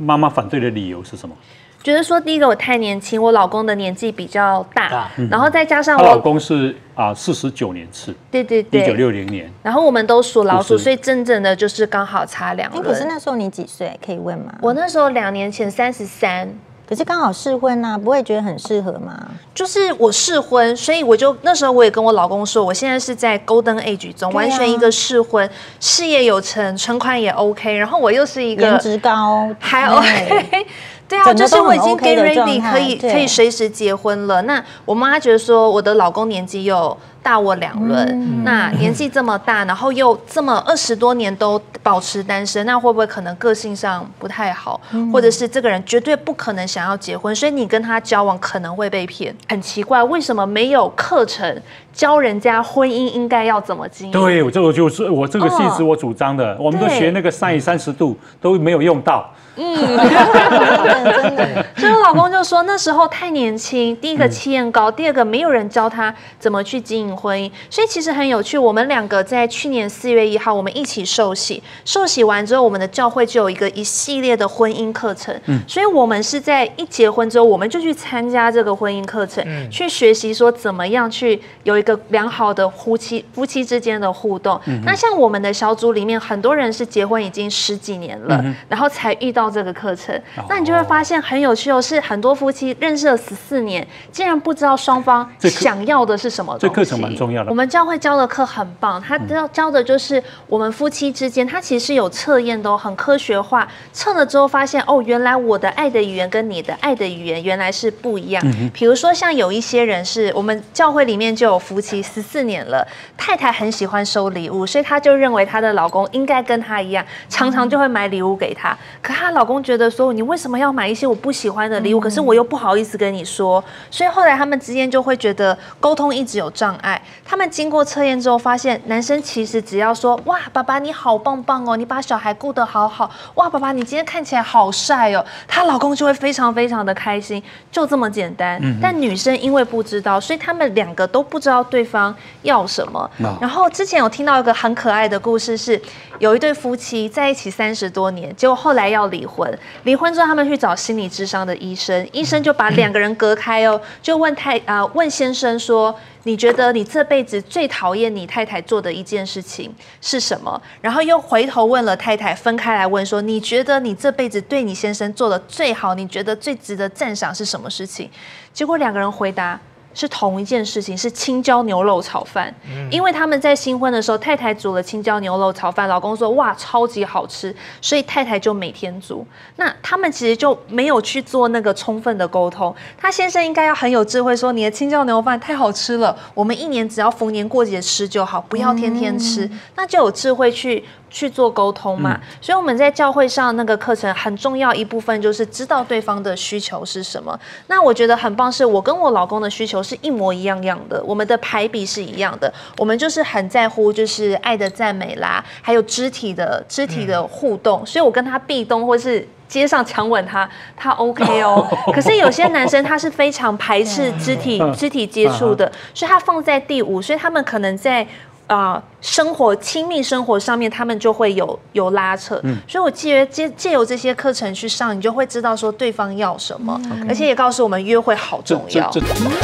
妈妈反对的理由是什么？ 觉得说第一个我太年轻，我老公的年纪比较大，然后再加上她老公是49年次， 对 1960年， 然后我们都属老鼠，所以真正的就是刚好差2轮。 可是那时候你几岁？可以问吗？ 我那时候2年前33。 可是刚好适婚啊，不会觉得很适合吗？ 就是我适婚，所以我就那时候我也跟我老公说，我现在是在 Golden Age 中，完全一个适婚，事业有成，存款也 OK， 然后我又是一个颜值高， 还 OK。对啊，就是我已经 get ready 可以随时结婚了。那我妈觉得说我的老公年纪又大我2轮，那年纪这么大，然后又这么20多年都保持单身，那会不会可能个性上不太好，或者是这个人绝对不可能想要结婚，所以你跟他交往可能会被骗。很奇怪，为什么没有课程教人家婚姻应该要怎么经营？ 对，这个就是我这个系是我主张的，我们都学那个善意30度都没有用到。 真的，所以我老公就说那时候太年轻，第一个气焰高，第二个没有人教他怎么去经营婚姻，所以其实很有趣。我们2个在去年4月1号，我们一起受洗，受洗完之后，我们的教会就有一系列的婚姻课程，所以我们是在一结婚之后，我们就去参加这个婚姻课程，去学习说怎么样去有一个良好的夫妻之间的互动。那像我们的小组里面，很多人是结婚已经10几年了，然后才遇到这个课程，那你就会发现很有趣哦，是很多夫妻认识了14年，竟然不知道双方想要的是什么东西。 这课程蛮重要的。 我们教会教的课很棒，他教的就是我们夫妻之间，他其实是有测验的哦，很科学化。测了之后发现，哦，原来我的爱的语言跟你的爱的语言原来是不一样。比如说像有一些人是我们教会里面就有夫妻14年了，太太很喜欢收礼物，所以她就认为她的老公应该跟她一样，常常就会买礼物给她。可她老公觉得说，你为什么要买一些我不喜欢的礼物？可是我又不好意思跟你说，所以后来他们之间就会觉得沟通一直有障碍。他们经过测验之后发现，男生其实只要说，哇，爸爸你好棒棒哦，你把小孩顾得好好，哇，爸爸你今天看起来好帅哦，她老公就会非常非常的开心，就这么简单。但女生因为不知道，所以他们2个都不知道对方要什么。然后之前有听到一个很可爱的故事是，有一对夫妻在一起30多年，结果后来要离婚。离婚之后，他们去找心理咨商的医生，医生就把2个人隔开哦，就问先生说，你觉得你这辈子最讨厌你太太做的一件事情是什么？然后又回头问了太太，分开来问说，你觉得你这辈子对你先生做的最好，你觉得最值得赞赏是什么事情？结果2个人回答是同一件事情，是青椒牛肉炒饭。因为他们在新婚的时候，太太煮了青椒牛肉炒饭，老公说哇超级好吃，所以太太就每天煮。那他们其实就没有去做那个充分的沟通。他先生应该要很有智慧说，你的青椒牛肉饭太好吃了，我们1年只要逢年过节吃就好，不要天天吃。那就有智慧去做沟通嘛。所以我们在教会上那个课程很重要一部分就是知道对方的需求是什么。那我觉得很棒，是我跟我老公的需求是一模一样的，我们的排比是一样的，我们就是很在乎就是爱的赞美啦，还有肢体的互动，所以我跟他壁咚或是街上强吻他 OK 哦。可是有些男生他是非常排斥肢体接触的，所以他放在第5，所以他们可能在亲密生活上面，他们就会有拉扯。所以我借由这些课程去上，你就会知道说对方要什么，而且也告诉我们约会好重要。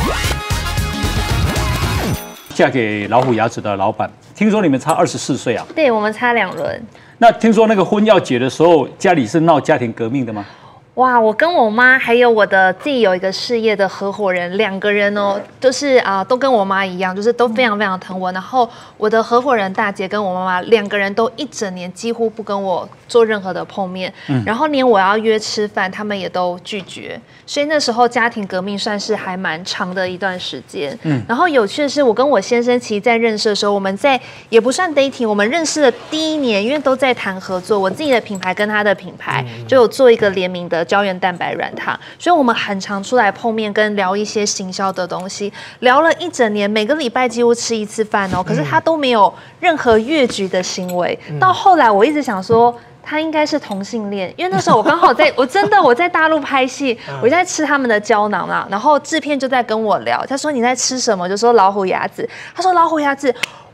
嫁给老虎牙子的老板，听说你们差24岁啊？ 对，我们差2轮。 那听说那个婚要结的时候，家里是闹家庭革命的吗？ 哇，我跟我妈还有我的自己有一个事业的合伙人，2个人哦，就是都跟我妈一样，就是都非常非常疼我。然后我的合伙人大姐跟我妈妈2个人都一整年几乎不跟我做任何的碰面，然后连我要约吃饭，他们也都拒绝。所以那时候家庭革命算是还蛮长的一段时间。然后有趣的是，我跟我先生其实在认识的时候，我们在也不算 dating， 我们认识的第1年，因为都在谈合作，我自己的品牌跟他的品牌就有做一个联名的胶原蛋白软糖，所以我们很常出来碰面，跟聊一些行销的东西，聊了一整年，每个礼拜几乎吃1次饭哦，可是他都没有任何越矩的行为。到后来，我一直想说，他应该是同性恋，因为那时候我刚好我在大陆拍戏，我在吃他们的胶囊啦，然后制片就在跟我聊，他说你在吃什么？就说老虎牙子，他说老虎牙子。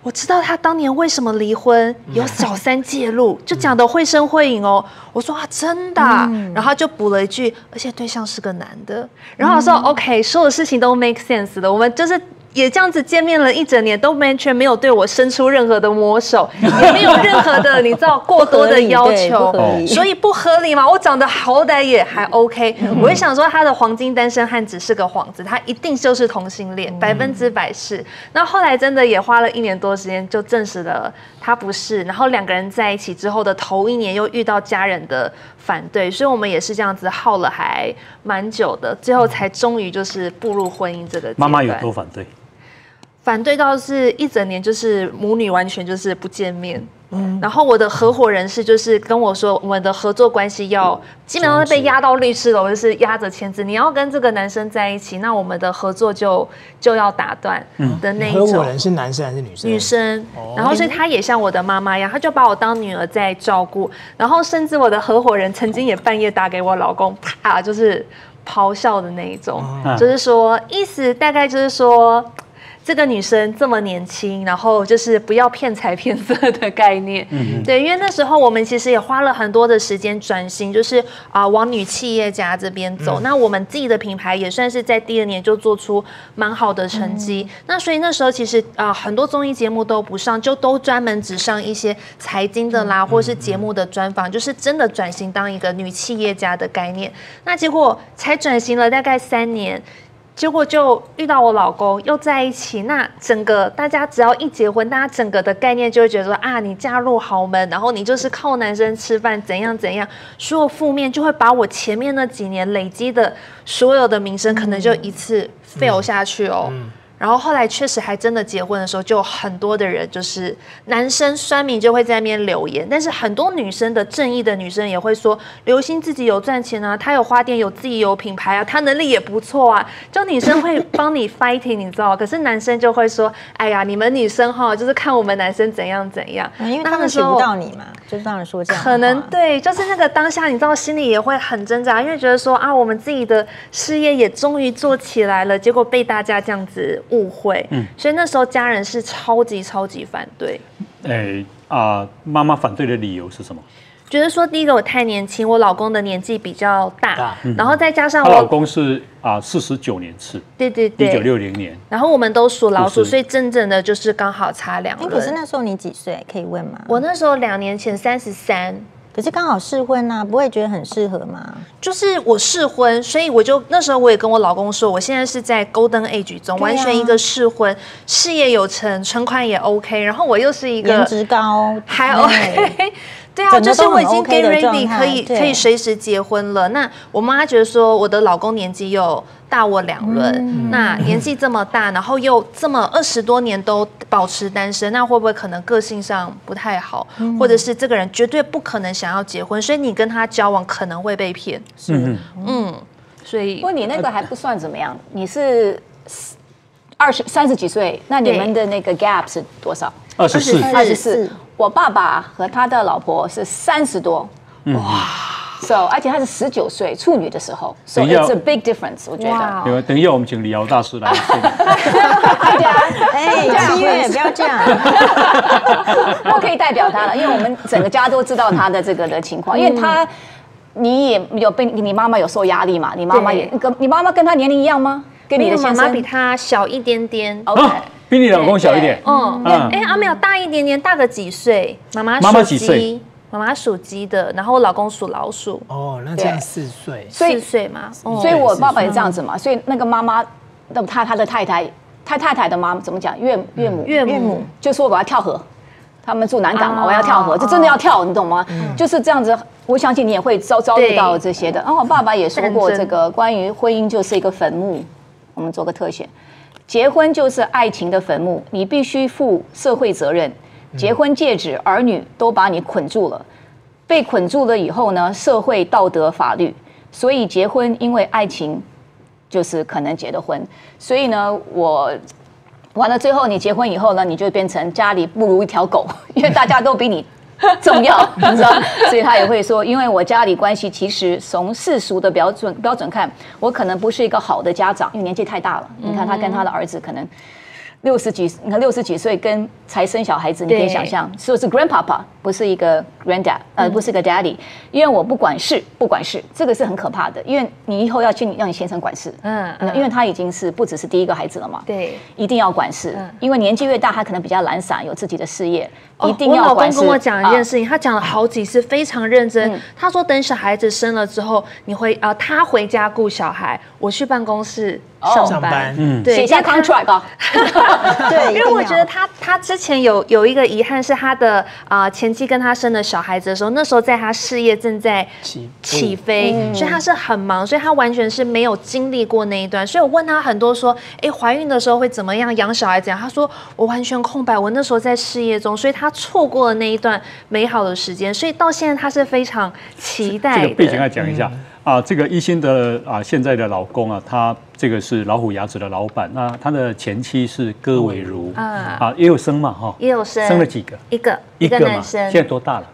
我知道他当年为什么离婚，有小三介入，就讲得绘声绘影哦。我说啊，真的啊？然后他就补了一句，而且对象是个男的。然后我说 OK， 所有事情都 make sense 的，我们就是。也这样子见面了一整年，都完全没有对我伸出任何的魔手，也没有任何的你知道过多的要求，所以不合理嘛。我长得好歹也还 OK，我会想说他的黄金单身汉只是个幌子，他一定就是同性恋，100%是。那后来真的也花了1年多时间，就证实了他不是。然后2个人在一起之后的头1年又遇到家人的反对，所以我们也是这样子耗了还蛮久的，最后才终于就是步入婚姻这个阶段。 妈妈有多反对？ 反对到是一整年，就是母女完全就是不见面。然后我的合伙人是就是跟我说，我们的合作关系要基本上被压到律师楼，就是压着签字，你要跟这个男生在一起，那我们的合作就要打断的那一种。 合伙人是男生还是女生？ 女生。然后所以她也像我的妈妈一样，她就把我当女儿在照顾。然后甚至我的合伙人曾经也半夜打给我老公，啪就是咆哮的那一种，就是说意思大概就是说。这个女生这么年轻，然后就是不要骗财骗色的概念，对，因为那时候我们其实也花了很多的时间转型，就是往女企业家这边走。那我们自己的品牌也算是在第2年就做出蛮好的成绩。那所以那时候其实很多综艺节目都不上，就都专门只上一些财经的啦，或是节目的专访，就是真的转型当一个女企业家的概念。那结果才转型了大概3年。结果就遇到我老公，又在一起。那整个大家只要一结婚，大家整个的概念就会觉得说啊，你嫁入豪门，然后你就是靠男生吃饭，怎样怎样，所有负面就会把我前面那几年累积的所有的名声，可能就一次 fail 下去哦。然后后来确实还真的结婚的时候，就有很多的人就是男生酸民就会在那边留言，但是很多女生的正义的女生也会说，刘星自己有赚钱啊，他有花店，有自己有品牌啊，他能力也不错啊，就女生会帮你 fighting， 你知道？可是男生就会说，哎呀，你们女生哈，就是看我们男生怎样怎样， 因为他们娶不到你嘛，就是当然说这样。 可能对，就是那个当下，你知道心里也会很挣扎，因为觉得说啊，我们自己的事业也终于做起来了，结果被大家这样子误会，所以那时候家人是超级反对。 妈妈反对的理由是什么？ 觉得说第一个我太年轻，我老公的年纪比较大，然后再加上她老公是49年次， 对 ，1960年， 然后我们都属老鼠，所以真正的就是刚好差2轮。 可是那时候你几岁？可以问吗？ 我那时候2年前33。 可是刚好适婚啊，不会觉得很适合吗？ 就是我适婚，所以我就那时候我也跟我老公说，我现在是在 Golden Age 中，完全一个适婚，事业有成，存款也 OK， 然后我又是一个颜值高， 还 OK。对啊，就是我已经 get ready， 可以随时结婚了。那我妈觉得说，我的老公年纪又大我2轮，那年纪这么大，然后又这么20多年都保持单身，那会不会可能个性上不太好，或者是这个人绝对不可能想要结婚，所以你跟他交往可能会被骗。所以不过你那个还不算怎么样，你是30几岁，那你们的那个 gap 是多少？24。我爸爸和他的老婆是30多，哇 ，so 而且他是19岁处女的时候 ，so it's a big difference， 我觉得。 等一下我们请李敖大师来。 7月不要这样。 我可以代表他了，因为我们整个家都知道他的这个的情况，因为他。你也有被你妈妈有受压力嘛？你妈妈也你妈妈跟他年龄一样吗？跟你的先生？ 妈妈比他小一点点。 OK， 比你老公小一点。 没有大一点点，大个几岁。妈妈几岁？ 妈妈属鸡的，然后我老公属老鼠。 哦，那这样4岁 ，4岁嘛。 所以我爸爸也这样子嘛。所以那个妈妈，他的太太的妈怎么讲？岳母就说我要跳河。他们住南港嘛，我要跳河，这真的要跳，你懂吗？就是这样子。我相信你也会遭遇到这些的。然后我爸爸也说过，这个关于婚姻就是一个坟墓。我们做个特写，结婚就是爱情的坟墓，你必须负社会责任。结婚戒指、儿女都把你捆住了，被捆住了以后呢，社会、道德、法律，所以结婚因为爱情就是可能结的婚。所以呢，完了，最后你结婚以后呢，你就变成家里不如一条狗，因为大家都比你重要，你知道？所以他也会说，因为我家里关系其实从世俗的标准看，我可能不是一个好的家长，因为年纪太大了。你看他跟他的儿子可能 60几，你看60几岁跟才生小孩子，你可以想象，所以是 grandpapa， 不是一个 granddad， 不是一个 daddy。因为我不管事，这个是很可怕的，因为你以后要去让你先生管事，因为他已经是不只是第一个孩子了嘛， 对， 一定要管事，因为年纪越大，他可能比较懒散，有自己的事业，一定我老要管事。 公跟我讲一件事情，他讲了好几次，非常认真。他说等小孩子生了之后，他回家顾小孩，我去办公室上班，对， 写下 contract 啊。 对， 因为我觉得他之前有一个遗憾是他的前妻跟他生了小孩子的时候，那时候在他事业正在起飞，所以他是很忙，所以他完全是没有经历过那一段。所以我问他很多说，怀孕的时候会怎么样，养小孩怎样？他说我完全空白，我那时候在事业中，所以他错过了那一段美好的时间，所以到现在他是非常期待的。 这个背景要讲一下。这个一心的现在的老公他这个是老虎牙齿的老板，那他的前妻是戈伟如也有生嘛哈， 也有生了几个？ 一个男生， 现在多大了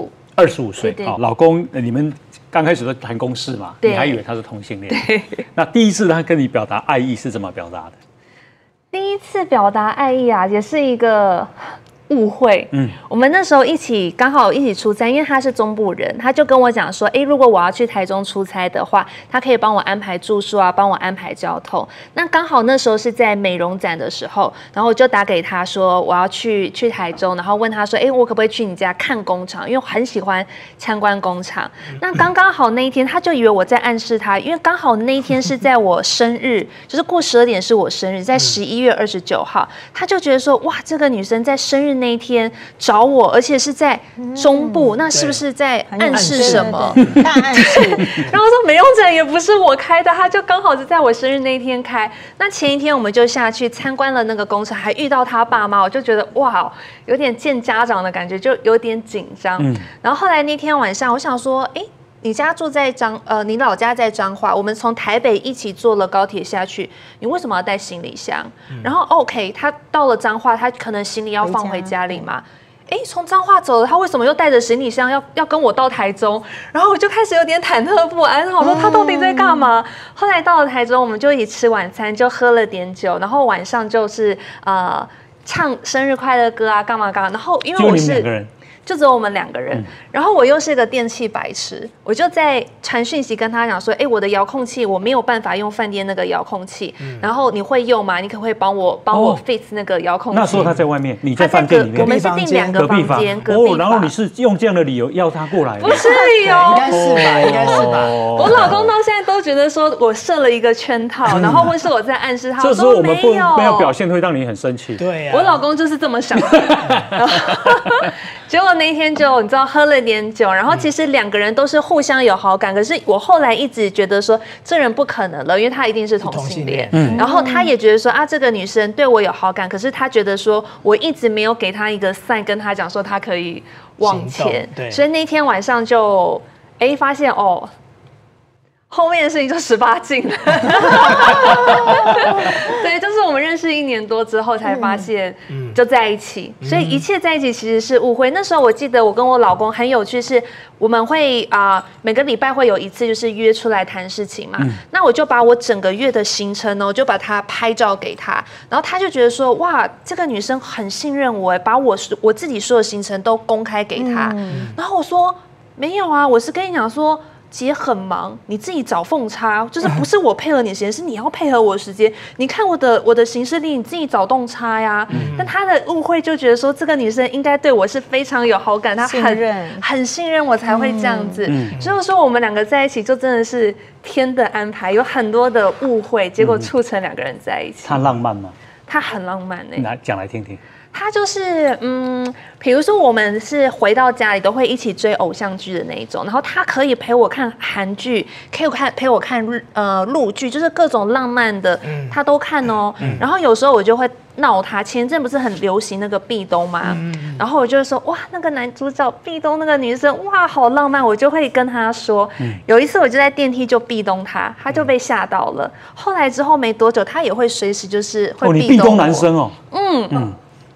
？25岁。老公，你们刚开始都谈公事嘛，你还以为他是同性恋？那第一次他跟你表达爱意是怎么表达的？ 第一次表达爱意也是一个误会。我们那时候刚好一起出差，因为他是中部人，他就跟我讲说，如果我要去台中出差的话，他可以帮我安排住宿帮我安排交通。那刚好那时候是在美容展的时候，然后我就打给他说我要去台中，然后问他说，我可不可以去你家看工厂？因为我很喜欢参观工厂。那刚好那一天，他就以为我在暗示他，因为刚好那一天是在我生日，就是过12点是我生日，在11月29号，他就觉得说，哇，这个女生在生日那一天找我，而且是在中部，那是不是在暗示什么？ 大暗示。 然后说美容展也不是我开的，他就刚好是在我生日那一天开。那前一天我们就下去参观了那个工厂，还遇到他爸妈，我就觉得哇，有点见家长的感觉，就有点紧张。然后后来那天晚上，我想说，你家住在你老家在彰化，我们从台北一起坐了高铁下去，你为什么要带行李箱？然后 OK， 他到了彰化，他可能行李要放回家里嘛。从彰化走了，他为什么又带着行李箱要跟我到台中？然后我就开始有点忐忑不安，我说他到底在干嘛？后来到了台中，我们就一起吃晚餐，就喝了点酒，然后晚上就是唱生日快乐歌干嘛。然后因为我是。就只有我们2个人，然后我又是个电器白痴，我就在传讯息跟他讲说，我的遥控器我没有办法用饭店那个遥控器，然后你会用吗？你可不可以帮我 fix 那个遥控器？ 那时候他在外面，你在饭店里面， 我们是订2个房间，隔壁房。 然后你是用这样的理由要他过来？ 不是应该是吧。 我老公到现在都觉得说我设了一个圈套，然后或是我在暗示他。 这时候我们没有表现会让你很生气。 对呀， 我老公就是这么想的。结果那一天就你知道喝了点酒，然后其实2个人都是互相有好感，可是我后来一直觉得说这人不可能了，因为他一定是同性恋。然后他也觉得说这个女生对我有好感，可是他觉得说我一直没有给他一个 sign， 跟他讲说他可以往前，所以那天晚上就发现后面的事情就18禁了。对，就是我们认识1年多之后才发现就在一起，所以一切在一起其实是误会。那时候我记得我跟我老公很有趣，是我们会每个礼拜会有一次就是约出来谈事情嘛。那我就把我整个月的行程我就把它拍照给他，然后他就觉得说哇，这个女生很信任我，把我自己所有行程都公开给他。然后我说没有啊，我是跟你讲说。姐很忙，你自己找缝插，就是不是我配合你的时间，是你要配合我的时间。你看我的行事历，你自己找洞插呀。但他的误会就觉得说，这个女生应该对我是非常有好感，她很信任我才会这样子。所以说我们2个在一起就真的是天的安排，有很多的误会，结果促成2个人在一起。 他浪漫吗？ 他很浪漫来讲来听听。 他就是比如说我们是回到家里都会一起追偶像剧的那一种，然后他可以陪我看韩剧，可以陪我看陆剧，就是各种浪漫的他都看哦。然后有时候我就会闹他，前阵不是很流行那个壁咚吗？然后我就会说哇，那个男主角壁咚那个女生哇好浪漫，我就会跟他说。有一次我就在电梯就壁咚他，他就被吓到了。后来之后没多久，他也会随时就是会壁咚我。 你壁咚男生哦。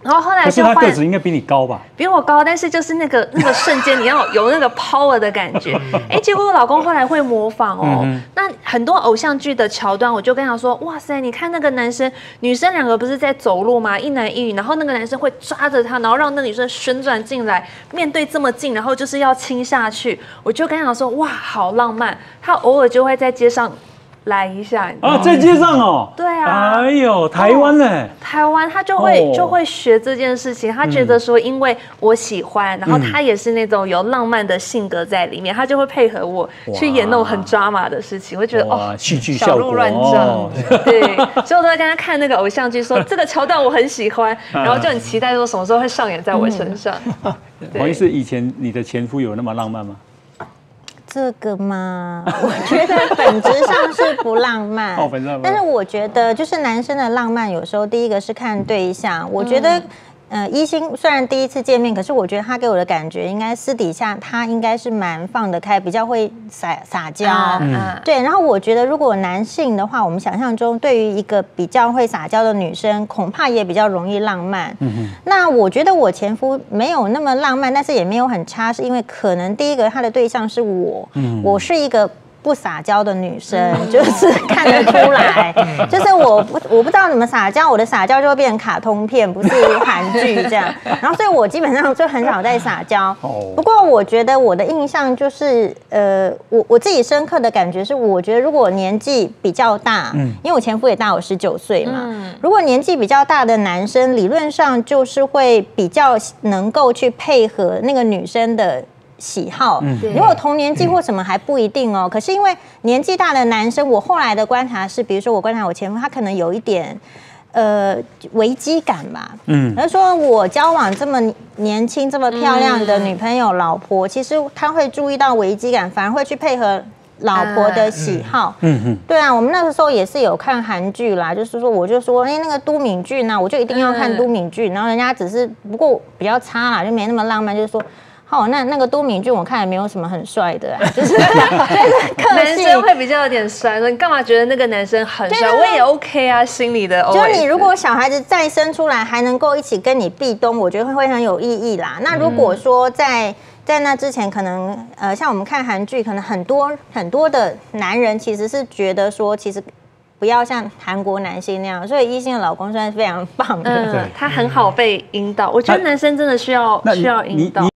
然后后来可是就换他个子应该比你高吧？ 比我高，但是就是那个瞬间你要有那个 power 的感觉。结果我老公后来会模仿哦。那很多偶像剧的桥段，我就跟他说：哇塞，你看那个男生女生2个不是在走路吗？一男一女，然后那个男生会抓着她，然后让那个女生旋转进来，面对这么近，然后就是要亲下去。我就跟他讲说：哇，好浪漫。他偶尔就会在街上来一下啊，在街上哦。 对啊。 哎呦，台湾呢？ 台湾他就会学这件事情，他觉得说，因为我喜欢，然后他也是那种有浪漫的性格在里面，他就会配合我去演那种很drama的事情。我觉得哦， 戏剧效果， 小鹿乱撞，对，所以我都在跟他看那个偶像剧，说这个桥段我很喜欢，然后就很期待说什么时候会上演在我身上。 黄医师，以前你的前夫有那么浪漫吗？ 这个嘛，我觉得本质上是不浪漫。 哦，本质上不浪漫。 但是我觉得，就是男生的浪漫，有时候第一个是看对象。我觉得，一心虽然第一次见面，可是我觉得他给我的感觉，应该私底下他应该是蛮放得开，比较会撒娇。对。然后我觉得，如果男性的话，我们想象中对于一个比较会撒娇的女生，恐怕也比较容易浪漫。那我觉得我前夫没有那么浪漫，但是也没有很差，是因为可能第一个他的对象是我，我是一个不撒娇的女生，就是看得出来，就是我不知道怎么撒娇，我的撒娇就会变成卡通片，不是韩剧这样。然后所以我基本上就很少在撒娇。不过我觉得我的印象就是，我自己深刻的感觉是，我觉得如果年纪比较大，因为我前夫也大我19岁嘛，如果年纪比较大的男生，理论上就是会比较能够去配合那个女生的喜好，如果同年纪或什么还不一定哦。可是因为年纪大的男生，我后来的观察是，比如说我观察我前夫，他可能有一点危机感吧。他说我交往这么年轻、这么漂亮的女朋友、老婆，其实他会注意到危机感，反而会去配合老婆的喜好。对啊，我们那个时候也是有看韩剧啦，就是说我就说，那个都敏俊啊，我就一定要看都敏俊，然后人家只是不过比较差啦，就没那么浪漫，就是说。哦，那个都敏俊我看也没有什么很帅的，就是男生会比较有点帅。你干嘛觉得那个男生很帅？我也 OK 啊，心里的 OS。 就你如果小孩子再生出来，还能够一起跟你壁咚，我觉得会很有意义啦。那如果说在那之前，可能像我们看韩剧，可能很多的男人其实是觉得说，其实。不要像韩国男性那样，所以一心的老公算是非常棒的。 他很好被引导。我觉得男生真的需要引导。